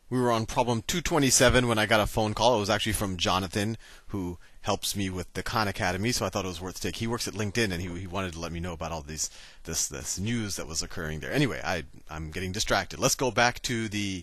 We were on problem 227 when I got a phone call. It was actually from Jonathan, who helps me with the Khan Academy, so I thought it was worth to take. He works at LinkedIn, and he wanted to let me know about all this news that was occurring there. Anyway, I'm getting distracted. Let's go back to the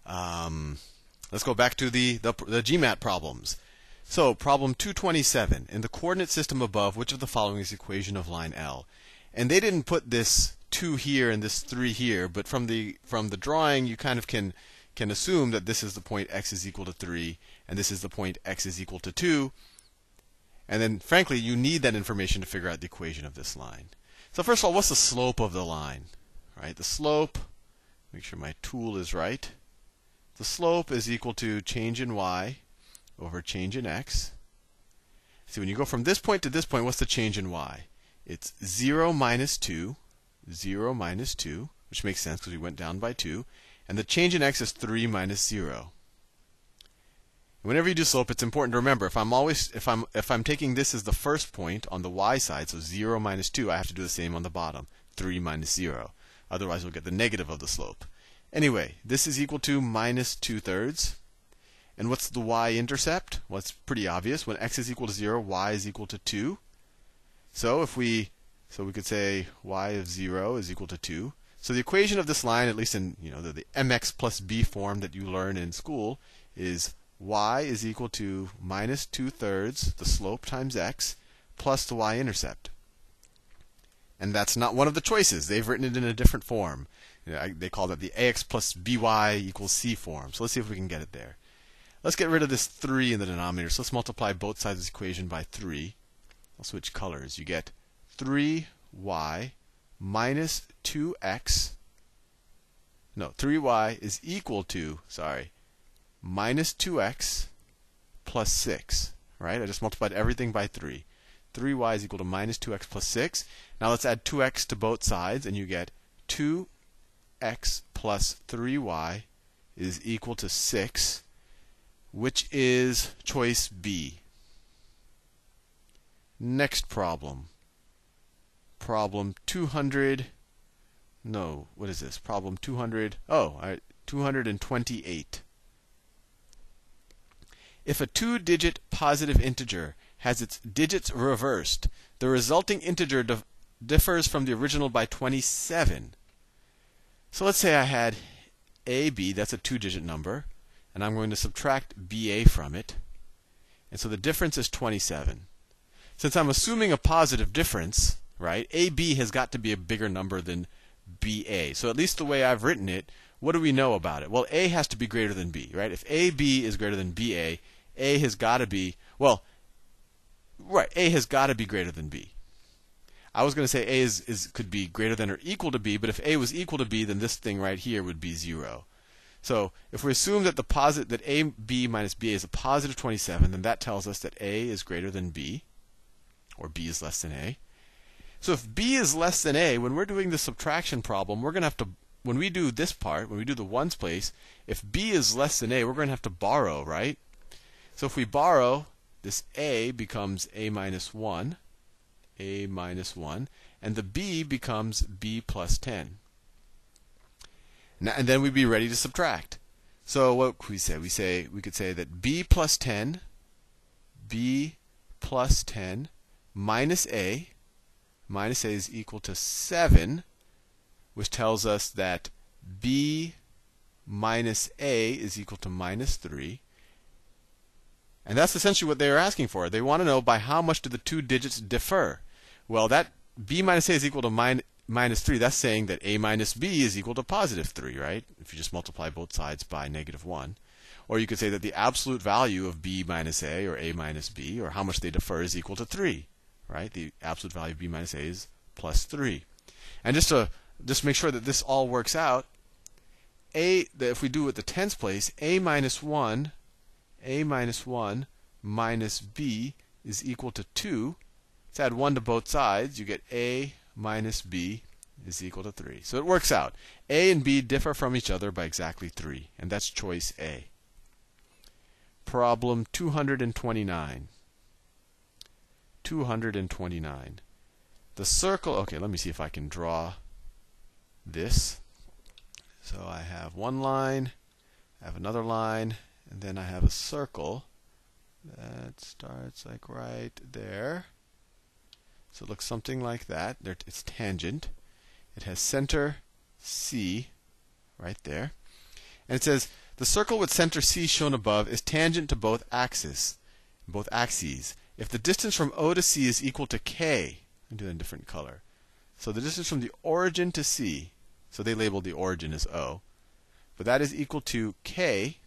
GMAT problems. So problem 227. In the coordinate system above, which of the following is the equation of line L? And they didn't put this 2 here and this 3 here, but from the drawing you kind of can assume that this is the point x is equal to 3, and this is the point x is equal to 2. And then, frankly, you need that information to figure out the equation of this line. So first of all, what's the slope of the line? Right? The slope, make sure my tool is right. The slope is equal to change in y over change in x. See, when you go from this point to this point, what's the change in y? It's 0 minus 2, 0 minus 2, which makes sense because we went down by 2. And the change in x is 3 minus 0. Whenever you do slope, it's important to remember if I'm taking this as the first point on the y side, so 0 minus 2, I have to do the same on the bottom, 3 minus 0. Otherwise, we'll get the negative of the slope. Anyway, this is equal to minus 2/3. And what's the y-intercept? Well, it's pretty obvious. When x is equal to 0, y is equal to 2. So we could say y of 0 is equal to 2. So the equation of this line, at least in the mx plus b form that you learn in school, is y is equal to minus 2/3 the slope times x plus the y-intercept. And that's not one of the choices. They've written it in a different form. They call that the ax plus by equals c form. So let's see if we can get it there. Let's get rid of this 3 in the denominator. So let's multiply both sides of this equation by 3. I'll switch colors. You get 3y minus 2x. No, 3y is equal to, minus 2x plus 6. Right? I just multiplied everything by 3. 3y is equal to minus 2x plus 6. Now let's add 2x to both sides, and you get 2x plus 3y is equal to 6, which is choice B. Next problem. Problem 200. No, what is this? Problem 200. Oh, all right, 228. If a 2-digit positive integer has its digits reversed, the resulting integer differs from the original by 27. So let's say I had AB, that's a 2-digit number, and I'm going to subtract BA from it. And so the difference is 27. Since I'm assuming a positive difference, right, AB has got to be a bigger number than BA. So at least the way I've written it, what do we know about it? Well, A has to be greater than B, right? If AB is greater than BA, A has got to be, A has got to be greater than B. I was going to say A could be greater than or equal to B, but if A was equal to B, then this thing right here would be 0. So if we assume that that AB minus BA is a positive 27, then that tells us that A is greater than B, or B is less than A. So if B is less than A, when we're doing the subtraction problem, we're going to have to, when we do this part, when we do the ones place, if B is less than A, we're going to have to borrow, right? So if we borrow, this A becomes A minus 1, and the B becomes B plus 10. Now, and then we'd be ready to subtract. So what could we say? We could say that B plus 10 minus A is equal to 7, which tells us that B minus A is equal to minus 3. And that's essentially what they are asking for. They want to know by how much do the two digits differ. Well, that B minus A is equal to minus 3. That's saying that A minus B is equal to positive 3, right? If you just multiply both sides by negative 1. Or you could say that the absolute value of B minus A or A minus B, or how much they differ, is equal to 3. Right? The absolute value of B minus A is plus 3. And just to make sure that this all works out, if we do it the tens place, A minus 1 minus B is equal to 2. Let's add 1 to both sides. You get A minus B is equal to 3. So it works out. A and B differ from each other by exactly 3. And that's choice A. Problem 229. 229. The circle, okay, let me see if I can draw this. So I have one line, I have another line, and then I have a circle that starts like right there. So it looks something like that. It's tangent. It has center C right there. And it says, the circle with center C shown above is tangent to both axes. If the distance from O to C is equal to K, I'll do it in a different color. So the distance from the origin to C, so they labeled the origin as O, but that is equal to K,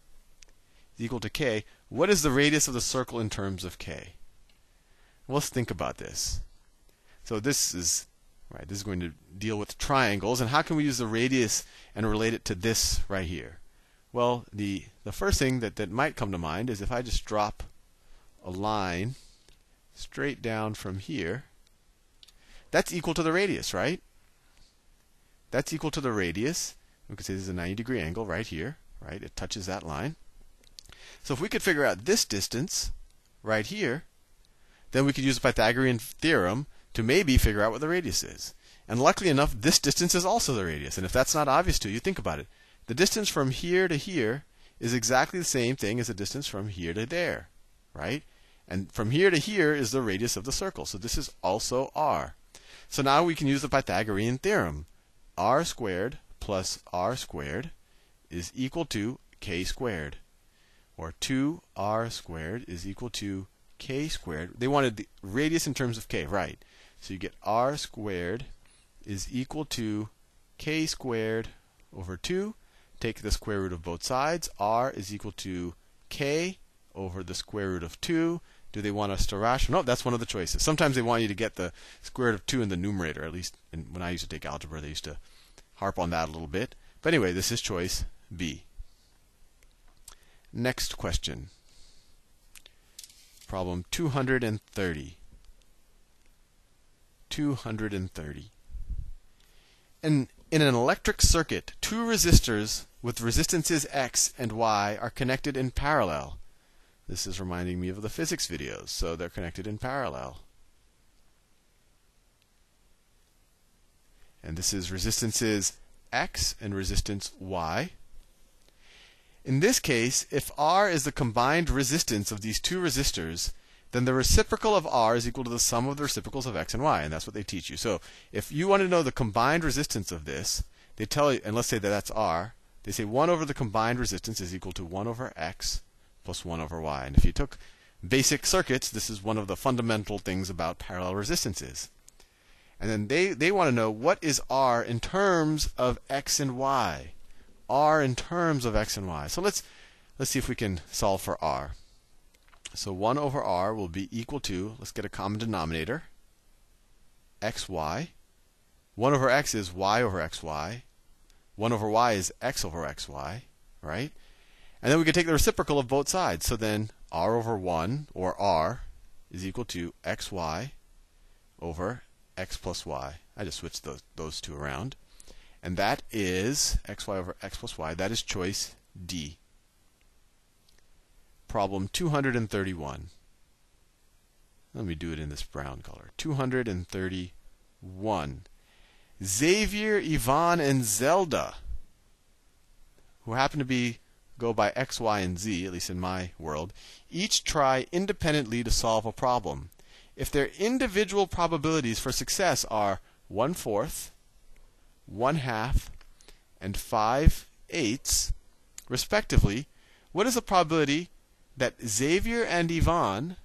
what is the radius of the circle in terms of K? Well, let's think about this. So this is going to deal with triangles, and how can we use the radius and relate it to this right here? Well, the first thing that might come to mind is if I just drop a line straight down from here, that's equal to the radius, right? That's equal to the radius. We could say this is a 90-degree angle right here, right? It touches that line. So if we could figure out this distance right here, then we could use the Pythagorean theorem to maybe figure out what the radius is. And luckily enough, this distance is also the radius. And if that's not obvious to you, think about it. The distance from here to here is exactly the same thing as the distance from here to there, right? And from here to here is the radius of the circle. So this is also r. So now we can use the Pythagorean theorem. R squared plus r squared is equal to k squared. Or 2r squared is equal to k squared. They wanted the radius in terms of k, right? So you get r squared is equal to k squared over 2. Take the square root of both sides. R is equal to k over the square root of 2. Do they want us to rationalize? No, that's one of the choices. Sometimes they want you to get the square root of 2 in the numerator. At least when I used to take algebra, they used to harp on that a little bit. But anyway, this is choice B. Next question. Problem 230. 230. In an electric circuit, two resistors with resistances X and Y are connected in parallel. This is reminding me of the physics videos, so they're connected in parallel. And this is resistances X and resistance Y. In this case, if R is the combined resistance of these two resistors, then the reciprocal of R is equal to the sum of the reciprocals of X and Y, and that's what they teach you. So if you want to know the combined resistance of this, they tell you, and let's say that that's R, they say 1 over the combined resistance is equal to 1 over X plus 1 over Y. And if you took basic circuits, this is one of the fundamental things about parallel resistances. And then they want to know what is R in terms of X and Y. R in terms of X and Y. So let's see if we can solve for R. So 1 over R will be equal to, let's get a common denominator, xy. 1 over x is y over xy. 1 over y is x over xy, right? And then we can take the reciprocal of both sides. So then r over 1, or r, is equal to xy over x plus y. I just switched those two around. And that is xy over x plus y. That is choice D. Problem 231. Let me do it in this brown color. 231. Xavier, Yvonne, and Zelda, who happen to go by X, Y, and Z, at least in my world, each try independently to solve a problem. If their individual probabilities for success are 1/4, 1/2, and 5/8, respectively, what is the probability that Xavier and Yvonne,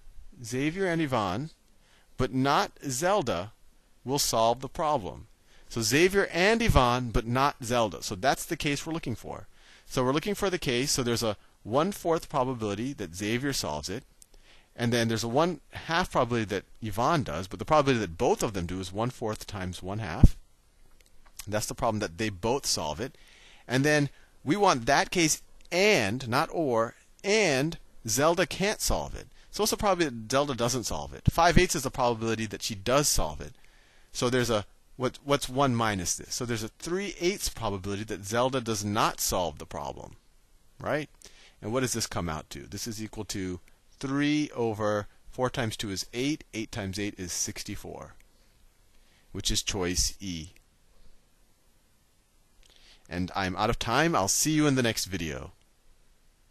but not Zelda, will solve the problem? So Xavier and Yvonne, but not Zelda. So that's the case we're looking for. So we're looking for the case, so there's a 1/4 probability that Xavier solves it, and then there's a 1/2 probability that Yvonne does, but the probability that both of them do is 1/4 times 1/2. That's the problem that they both solve it. And then we want that case and, not or, and Zelda can't solve it. So what's the probability that Zelda doesn't solve it? 5/8 is the probability that she does solve it. So there's a, what's 1 minus this? So there's a 3/8 probability that Zelda does not solve the problem, right? And what does this come out to? This is equal to 3 over 4 times 2 is 8. 8 times 8 is 64, which is choice E. And I'm out of time. I'll see you in the next video.